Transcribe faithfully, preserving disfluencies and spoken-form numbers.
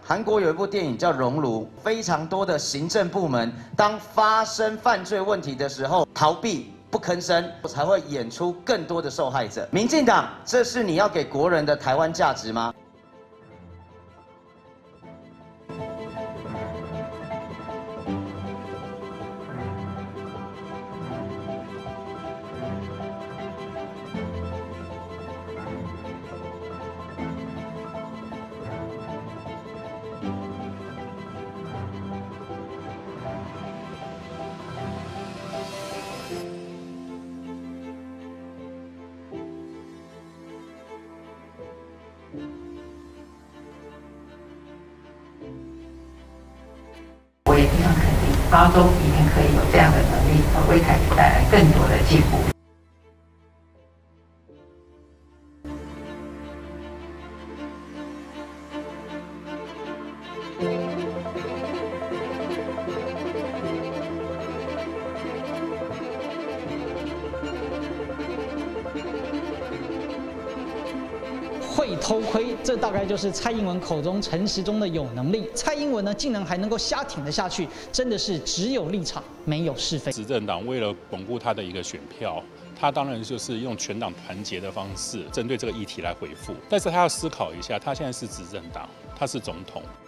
韩国有一部电影叫《熔炉》，非常多的行政部门当发生犯罪问题的时候，逃避不吭声，才会演出更多的受害者。民进党，这是你要给国人的台湾价值吗？ 我也非常肯定，高中一定可以有这样的能力，为台北带来更多的进步。 会偷窥，这大概就是蔡英文口中陈时中的有能力。蔡英文呢，竟然还能够瞎挺得下去，真的是只有立场，没有是非。 执政党为了巩固他的一个选票，他当然就是用全党团结的方式，针对这个议题来回复。但是他要思考一下，他现在是执政党，他是总统。